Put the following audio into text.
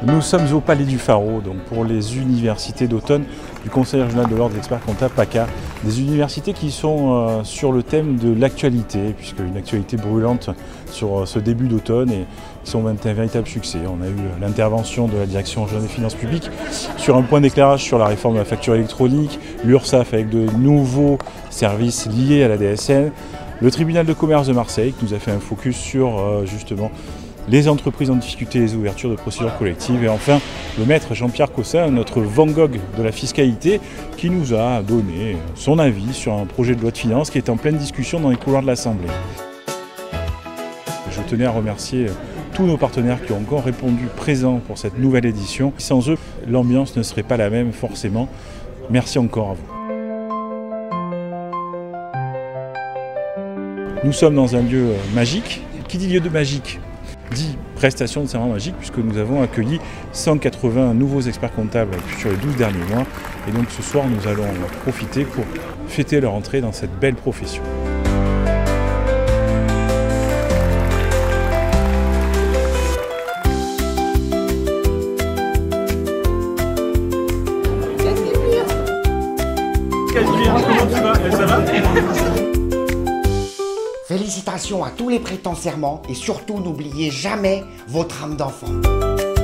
Nous sommes au Palais du Pharo, donc pour les universités d'automne du Conseil régional de l'Ordre des experts comptables PACA. Des universités qui sont sur le thème de l'actualité, puisque une actualité brûlante sur ce début d'automne et qui sont un véritable succès. On a eu l'intervention de la direction régionale des finances publiques sur un point d'éclairage sur la réforme de la facture électronique, l'URSSAF avec de nouveaux services liés à la DSN, le tribunal de commerce de Marseille qui nous a fait un focus sur justement les entreprises en difficulté, les ouvertures de procédures collectives et enfin le maître Jean-Pierre Cossin, notre Van Gogh de la fiscalité, qui nous a donné son avis sur un projet de loi de finances qui est en pleine discussion dans les couloirs de l'Assemblée. Je tenais à remercier tous nos partenaires qui ont encore répondu présents pour cette nouvelle édition. Sans eux, l'ambiance ne serait pas la même forcément. Merci encore à vous. Nous sommes dans un lieu magique. Qui dit lieu de magique dit prestation de serment magique, puisque nous avons accueilli 180 nouveaux experts comptables sur les 12 derniers mois. Et donc ce soir, nous allons en profiter pour fêter leur entrée dans cette belle profession. Casimir, comment tu vas? Ça va? Félicitations à tous les prêtants serment et surtout n'oubliez jamais votre âme d'enfant.